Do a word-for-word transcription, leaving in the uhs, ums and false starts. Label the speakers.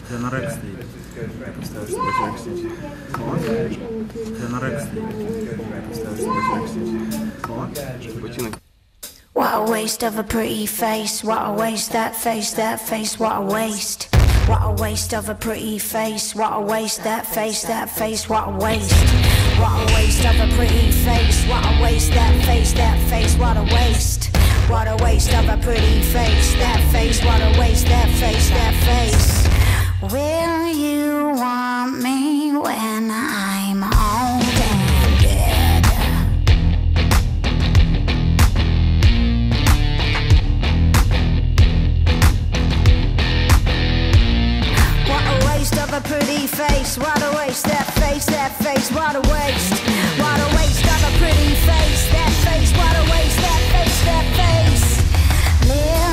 Speaker 1: Я на рэп стоит. Я поставил, чтобы человек сидит. Я на рэп стоит. Я поставил, чтобы человек сидит. Ботинок.
Speaker 2: What a waste of a pretty face. What a waste, that face, that face, what a waste. What a waste of a pretty face. What a waste, that face, that face, what a waste. What a waste of a pretty face. What a waste, that face, that face, what a waste. What a waste of a pretty face. That face, what a waste, that face, that face. Will you want me when I'm old and dead? What a waste of a pretty face. What a waste, that face, that face, what a waste. What a waste of a pretty face. That face, what a waste, that face, that face. Live